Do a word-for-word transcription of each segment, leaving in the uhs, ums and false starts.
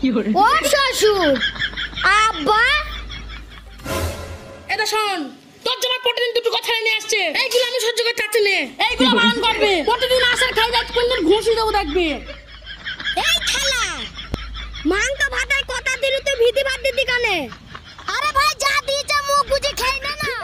ও শ্বশুর আব্বা এটা শোন, তোর জামাই প্রতিদিন দুটো কথা নিয়ে আসছে, এইগুলো আমি সহ্য করতে চাচ্ছি না। এইগুলো বারণ করবে, প্রতিদিন আসার খাই যাচ্ছে, কোনদিন ঘুষি দেবো দেখবে। এই খালা মাংস ভাতের কথা দিলি তুই ভিদি ভাত দিদি কানে? আরে ভাই যা দিয়েছে মুখ বুঝে খাই না না।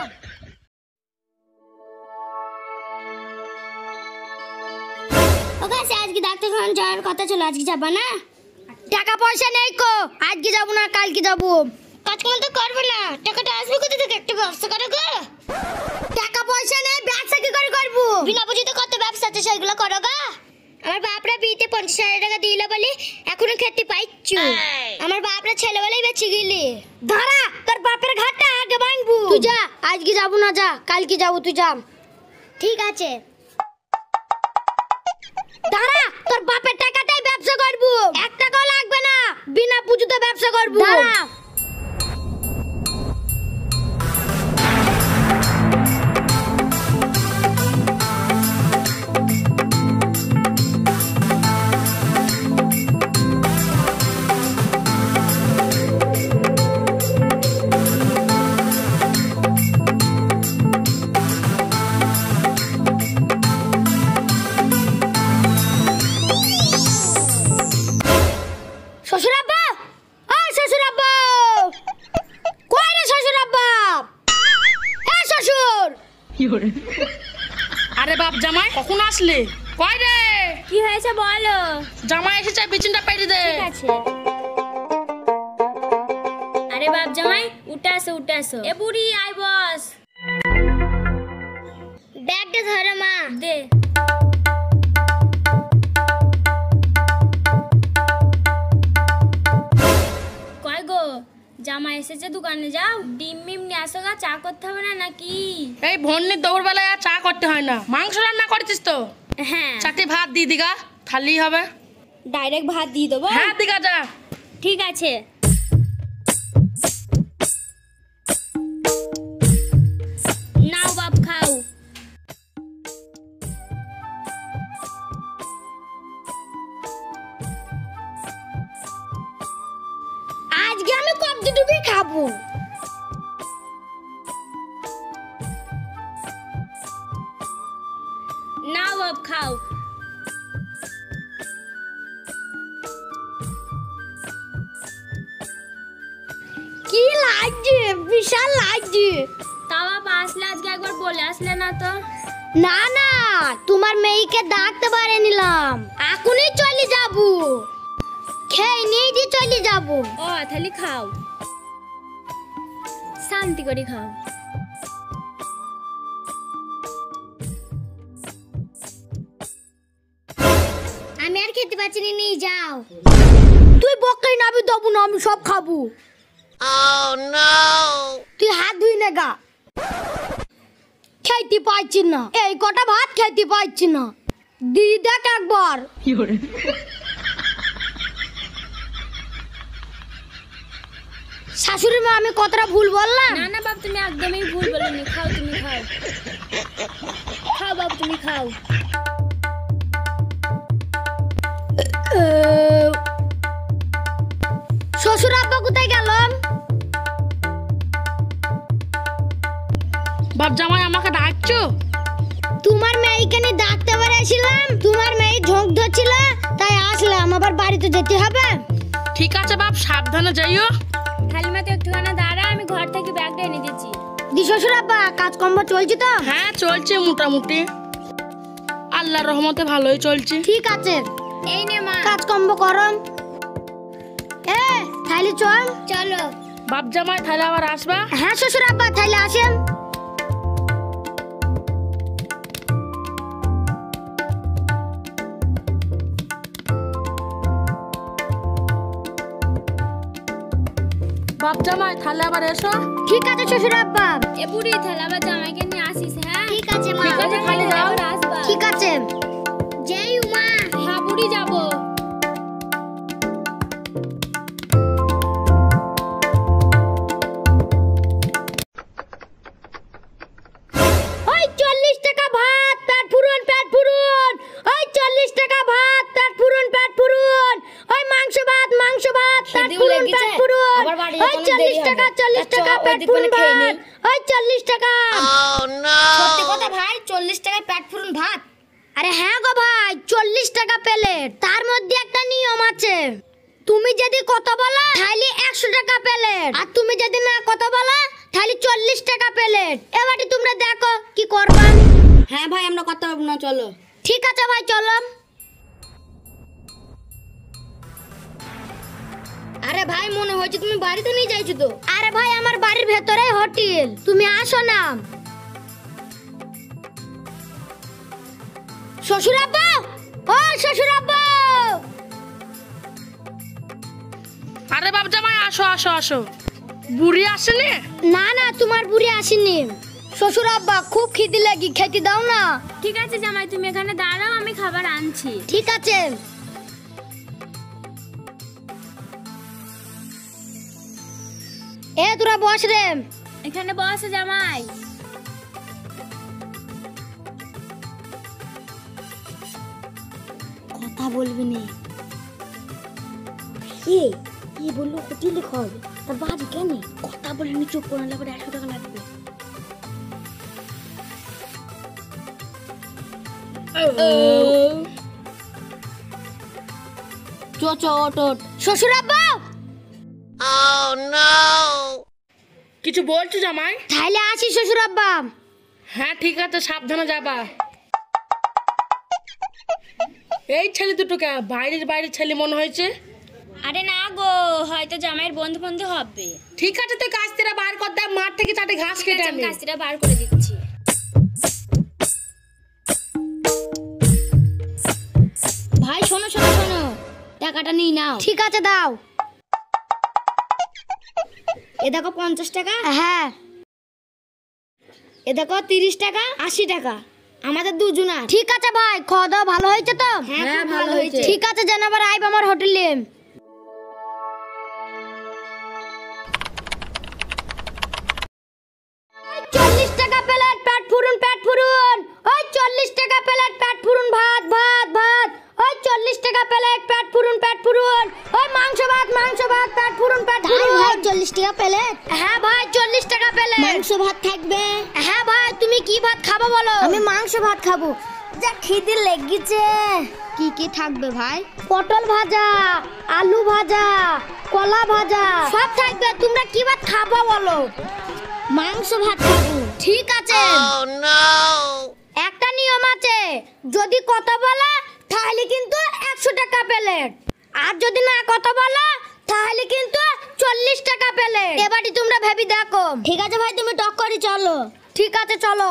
ওকে আজকে ডাক্তার খান যাওয়ার কথা ছিল, আজকে যাবা না? টাকা পয়সা নেই কো, আজকে যাবো না কালকে যাবো। কাজকর্ম তো করবে না, টাকাটা আসবে কোথা থেকে? একটা ব্যবসা করো গো। টাকা পয়সা নেই, ব্যবসা কি করে করবো? বিনা পুঁজিতে কত ব্যবসা আছে সেগুলো করো গো। আমার বাপরা বিয়েতে পঞ্চাশ হাজার টাকা দিল বলে এখনো খেতে পাইছো। আমার বাপরা ছেলেবেলায় বেঁচে গেলে। দাঁড়া, তোর বাপের ঘাটটা আগে ভাঙবো। তুই যা, আজকে যাবো না, যা কালকে যাবো, তুই যা। ঠিক আছে। দাঁড়া, তোর বাপের টাকাটাই ব্যবসা করবো, এক টাকাও লাগবে না, বিনা পুঁজিতে ব্যবসা করবো। দাঁড়া। আরে বাপ জামাই কখন আসলে? কই রে? কি হয়েছে বলো? জামাই এসেছে, বিছানাটা পেতে দে। ঠিক আছে। আরে বাপ জামাই উঠে আসো, উঠে আসো। এ বুড়ি আই বস। ব্যাগটা ধরো মা। দে। কই গো জামাই এসেছে, দোকানে যাও, ডিম মিম নিয়ে আসো গা, চা করতে হবে না নাকি? এই ভন্নির দৌড় বেলায় আর চা করতে হয় না, মাংস রান্না করেছিস তো? হ্যাঁ। চারটে ভাত দিয়ে দিগা, থালি হবে। ডাইরেক্ট ভাত দিয়ে দেবো? হ্যাঁ দিগা যা। ঠিক আছে। নাও বাপ খাও। আজকে আমি কবজি ডুবি খাবো। নাও বাপ খাও। কি লাগছে? বিশাল লাগছে। তা বাবা আসলে আজকে একবার বলে আসলে না তো? না না, তোমার মেয়েকে ডাকতে পারে নিলাম, এখনই চলে যাব, খেয়ে নিয়ে দিয়ে চলে যাব। ও তাহলে খাও, শান্তি করে খাও। আমি আর খেতে পাচ্ছি না, নিয়ে যাও। তুই বকাই না, আমি দেবো না, আমি সব খাবো। Oh no! তুই হাত ধুই না গা, খেতে পাচ্ছি না, এই কটা ভাত খেতে পাচ্ছি না, দি দেখ একবার। শাশুড়ি মা আমি কতটা ভুল বললাম? না না বাপ তুমি একদমই ভুল বলনি, খাও তুমি খাও, খাও বাপ তুমি খাও। শ্বশুর আব্বা কোথায় গেল? বাপ জামাই আমাকে ডাকছো? তোমার মেয়েকে নিয়ে ডাকতে পারে আসলাম, তোমার মেয়ে ঝোঁক ধরছিল তাই আসলাম, আবার বাড়িতে যেতে হবে। ঠিক আছে বাপ, সাবধানে যাইও। খালিমা তো একটুখানি দাঁড়া, আমি ঘর থেকে ব্যাগটা এনে দিচ্ছি। দি শ্বশুর আব্বা কাজকর্ম চলছে তো? হ্যাঁ চলছে মোটামুটি, আল্লাহর রহমতে ভালোই চলছে। ঠিক আছে, এই নে মা কাজকর্ম করো। এ তাহলে চল। চলো বাপ জামাই তাহলে আবার আসবা? হ্যাঁ শ্বশুর আব্বা তাহলে আসেন। বাপ জামাই তাহলে আবার এসো। ঠিক আছে শ্বশুর আব্বা। এ বুড়ি তাহলে আবার জামাইকে নিয়ে আসিস। হ্যাঁ ঠিক আছে মা। ঠিক আছে তাহলে যাও। ঠিক আছে। জয় উমা। হ্যাঁ বুড়ি যাবো। ওই চল্লিশ টাকা ভাত, পেট ফুরুন, পেট ফুরুন। ওই চল্লিশ টাকা ভাত, পেট ফুরুন, পেট ফুরুন। ওই মাংস ভাত, মাংস ভাত, পুরুন পেট পুরুন ওই চল্লিশ টাকা চল্লিশ টাকা পেট পুরুন ভাত ওই চল্লিশ টাকা। সত্যি কথা ভাই, চল্লিশ টাকায় পেট পুরুন ভাত? আরে হ্যাঁ গো ভাই, চল্লিশ টাকা প্লেট। তার মধ্যে একটা নিয়ম আছে, তুমি যদি কথা বলো তাহলে একশো টাকা প্লেট, আর তুমি যদি না কথা বলো তাহলে চল্লিশ টাকা প্লেট। এবারে তোমরা দেখো কি করবা। হ্যাঁ ভাই, আমরা কথা বলবো না, চলো। ঠিক আছে ভাই, চলো। আরে ভাই, মনে হচ্ছে তুমি বাড়িতে নিয়ে যাইছো তো? আরে ভাই, আমার বাড়ির ভেতরে হোটেল, তুমি আসো না। শ্বশুর আব্বা, ও শ্বশুর আব্বা। আরে বাপ জামাই, আসো আসো আসো। বুড়ি আসেনি? না না, তোমার বুড়ি আসেনি। শ্বশুর আব্বা, খুব খিদে লাগি, খেতে দাও না। ঠিক আছে জামাই, তুমি এখানে দাঁড়াও, আমি খাবার আনছি। ঠিক আছে। এ তোরা বস রে। এখানে বসে জামাই। কথা বলবি না। এ কি বললো, হোটেলে খাবে, তার বাড়ি কেন? কথা বলিনি, চুপ করে লাগবে, একশো টাকা লাগবে। চো চো ওট ওট। শ্বশুর আব্বা, কিছু বলছো জামাই? তাহলে আসি শ্বশুর আব্বা। হ্যাঁ ঠিক আছে, সাবধানে যাবা। এই ছেলে দুটোকে বাইরের বাইরের ছেলে মনে হয়েছে। আরে না গো, হয়তো জামাইয়ের বন্ধু বন্ধু হবে। ঠিক আছে, তুই কাস্তিরা বার কর দে, মাঠ থেকে চারটে ঘাস কেটে আনি। কাস্তিটা বার করে দিচ্ছি। ভাই শোনো শোনো শোনো, টাকাটা নিয়ে নাও। ঠিক আছে, দাও। এ দেখো পঞ্চাশ টাকা, হ্যাঁ। এ দেখো তিরিশ টাকা, আশি টাকা, আমাদের দুজনা। ঠিক আছে ভাই, খাওয়া দাওয়া ভালো হয়েছে তো? হ্যাঁ ভালো হয়েছে। ঠিক আছে, যেন আবার আইব আমার হোটেলে। চল্লিশ টাকা প্লেট পেট ফুরুন পেট ফুরুন ওই চল্লিশ টাকা প্লেট পেট ফুরুন ভাত ভাত ভাত ওই চল্লিশ টাকা প্লেট পেট ফুরুন পেট ফুরুন ওই মাংস ভাত মাংস ভাত পেট ফুরুন পেট ফুরুন। ভাই চল্লিশ টাকা প্লেট? হ্যাঁ ভাই, চল্লিশ টাকা প্লেট। মাংস ভাত থাকবে? হ্যাঁ ভাই, তুমি কি ভাত খাবো বলো? আমি মাংস ভাত খাবো, যা খিদে লেগেছে। কি কি থাকবে ভাই? পটল ভাজা, আলু ভাজা, কলা ভাজা সব থাকবে। তোমরা কি ভাত খাবো বলো? মাংস ভাত খাবো। ঠিক আছে। একটা নিয়ম আছে, যদি কথা বলা তাহলে কিন্তু একশো টাকা প্লেট, আর যদি না কথা বলা তাহলে কিন্তু চল্লিশ টাকা প্লেট। এবারে তোমরা ভেবে দেখো। ঠিক আছে ভাই, তুমি টক করে চলো। ঠিক আছে, চলো।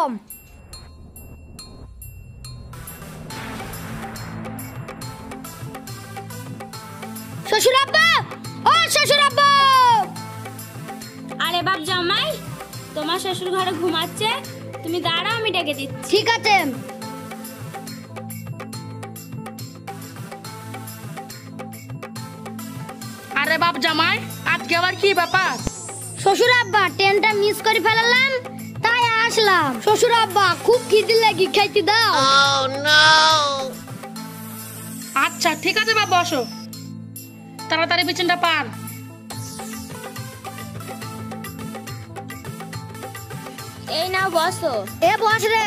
শ্বশুর আব্বা, ও শ্বশুর আব্বা। আরে বাপ জামাই, তোমার শ্বশুর ঘরে ঘুমাচ্ছে, তুমি দাঁড়াও, আমি ডেকে দিচ্ছি। ঠিক আছে। আরে বাপ জামাই, আজকে আবার কি ব্যাপার? শ্বশুর আব্বা, ট্রেনটা মিস করে ফেলালাম, তাই আসলাম। শ্বশুর আব্বা, খুব খিদে লাগি, খাইতে দাও। আচ্ছা ঠিক আছে বাপ, বসো, তাড়াতাড়ি বিছানাটা পার। এই নাও বসো। এ বস রে।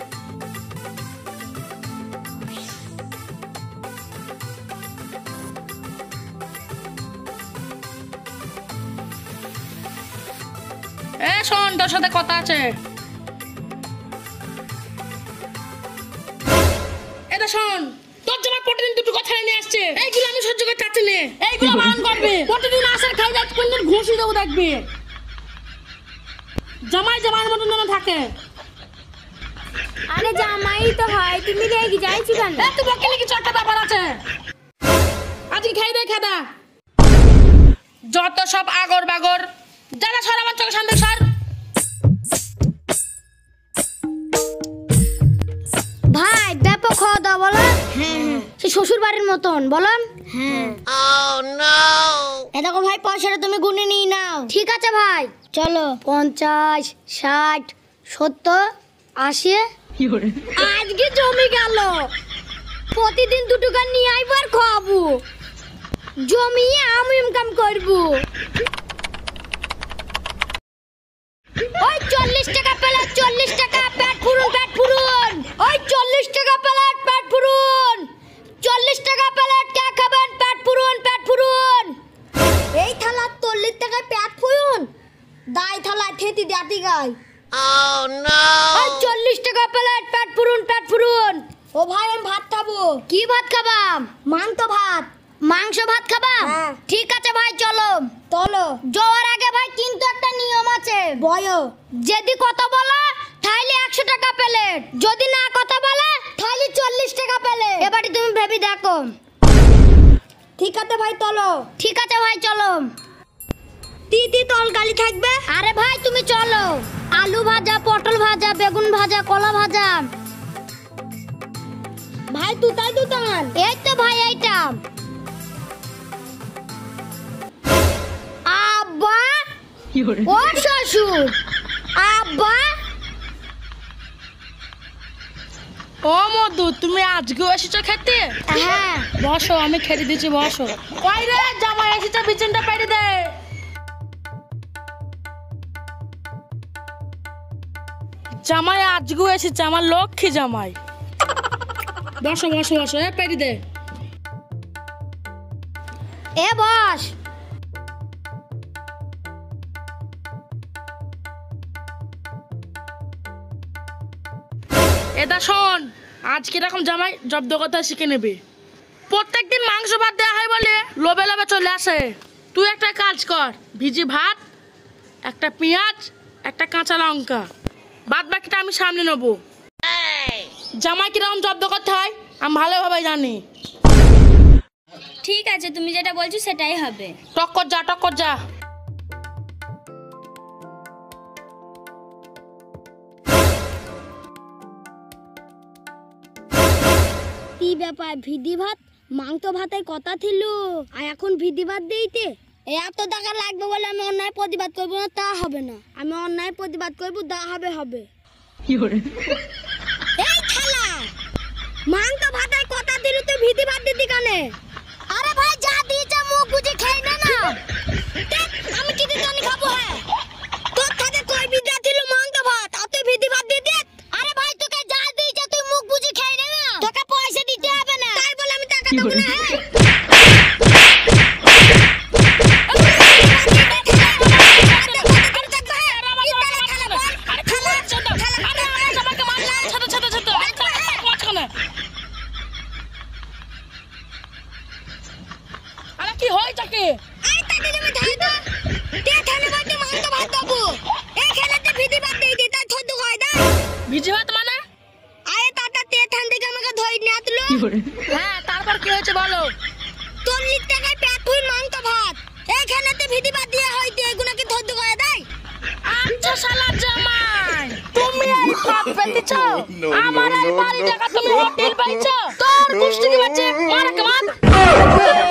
এ শোন, তোর সাথে কথা আছে। এটা শোন, তোর জন্য প্রতিদিন দুটো কথা নিয়ে আসছে, এইগুলো আমি সহ্য করতে চাচ্ছি না। এইগুলো বারণ করবে, প্রতিদিন আসার খাই যাচ্ছে, কোনদিন ঘুষি দেবো দেখবি। জামাই জামাইয়ের মতন যেন থাকে। আরে জামাই তো হয়, তুমি রেগে যাইছো কেন? এ তুই বকে কিছু একটা ব্যাপার আছে, আজকে খাই দে খেদা। যত সব আগর বাগর, যারা সর আমার চোখের সামনে সর। ভাই ব্যাপক খাওয়া দাওয়া বলো। হ্যাঁ হ্যাঁ, সে শ্বশুর বাড়ির মতন বলো। হ্যাঁ। এ দেখো ভাই, পয়সাটা তুমি গুনে নিয়ে নাও। ঠিক আছে ভাই, চলো। পঞ্চাশ, ষাট, সত্তর, আশি। আজকে জমে গেল, প্রতিদিন দুটো গান নিয়ে আইবার খাওয়াবো। জমিয়ে আমি ইনকাম করব। ওই চল্লিশ টাকা প্লেট, চল্লিশ টাকা, পেট ফুরুন পেট ফুরুন। ওই চল্লিশ টাকা প্লেট, পেট ফুরুন। চল্লিশ টাকা প্লেট, কে খাবেন? পেট ফুরুন পেট ফুরুন। এই থালা চল্লিশ টাকায় পেট ফুরুন, দাই থালা থেতি দাতি গায়। Oh no! ওই চল্লিশ টাকা প্লেট, পেট ফুরুন পেট ফুরুন। ও ভাই আমি ভাত খাবো। কি ভাত খাবা? মাংস ভাত। মাংস ভাত খাবা? হ্যাঁ। ঠিক আছে ভাই চলো। চলো। যাওয়ার আগে ভাই কিন্তু একটা নিয়ম আছে। বলো। যদি কথা বলো তাহলে একশো টাকা প্লেট, যদি না কথা বলে তাহলে চল্লিশ টাকা প্লেট। এবারে তুমি ভেবে দেখো। ঠিক আছে ভাই চলো। ঠিক আছে ভাই চলো। তিতি তরকারি থাকবে? আরে ভাই তুমি চলো। আলু ভাজা, পটল ভাজা, বেগুন ভাজা, কলা ভাজা। ভাই তুতাই তুতান। এই তো ভাই এইটা। আব্বা ও শ্বশুর, আব্বা। ও মধু, তুমি আজকেও এসেছো খেতে? হ্যাঁ। বসো, আমি খেতে দিচ্ছি, বসো। কই রে জামাই এসেছে, বিছানাটা পেরে দে। জামাই আজকেও এসেছে, আমার লক্ষ্মী জামাই। বসো বসো বসো, এ পেরে দে। এ বস। এটা শোন, আজকে এরকম জামাই জব্দ কথা শিখে নেবে। প্রত্যেকদিন মাংস ভাত দেওয়া হয় বলে লোভে লোভে চলে আসে। তুই একটা কাজ কর, ভিজি ভাত, একটা পেঁয়াজ, একটা কাঁচা লঙ্কা, বাদ বাকিটা আমি সামনে নেবো। জামাই কিরকম জব্দ করতে হয় আমি ভালোভাবে জানি। ঠিক আছে, তুমি যেটা বলছো সেটাই হবে। টক্কর যা টক্কর যা। কি ব্যাপার, ভিদি ভাত মাংস ভাতের কথা ছিল আর এখন ভিদি ভাত দিইতে? এত টাকা লাগবে বলে আমি অন্যায় প্রতিবাদ করবো না, তা হবে না। আমি অন্যায় প্রতিবাদ করবো, যা হবে হবে। এই খালা, মাংস ভাতের কথা দিল তুই ভিদি ভাত দিতি কানে? আরে ভাই যা দিয়েছে মুখ বুঝে খাই না না। দেখ, আমি কি দিতে খাবো? হ্যাঁ তোর সাথে কই বিদ্যা ছিল মাংস ভাত, আর তুই ভিদি ভাত দিয়ে দে। আরে ভাই তোকে যা দিয়েছে তুই মুখ বুঝে খাই না না, তোকে পয়সা দিতে হবে না। তাই বলে আমি টাকা দেবো না? হ্যাঁ কি হয় তাকে? এই তাকে তুমি ধাই দাও। তে থানে বাড়ি মাংস ভাত দেবো, এই খেলাতে ভিদি ভাত দেই দে, তাই থদ্দু হয় দা। ভিজি ভাত মানে? আরে তাতা তে থান থেকে আমাকে ধই নিয়ে আসলো। হ্যাঁ, তারপর কি হয়েছে বলো? চল্লিশ টাকায় পেট ফুল মাংস ভাত, এই খেলাতে ভিদি ভাত দিয়ে হইতে এগুলো কি থদ্দু করে দেয়? আচ্ছা শালা জামাই, তুমি এই ভাত পেতেছো, আমার এই বাড়ি টাকা তুমি হোটেল পাইছো, তোর কুষ্টি কি বাচ্চা মার কামান।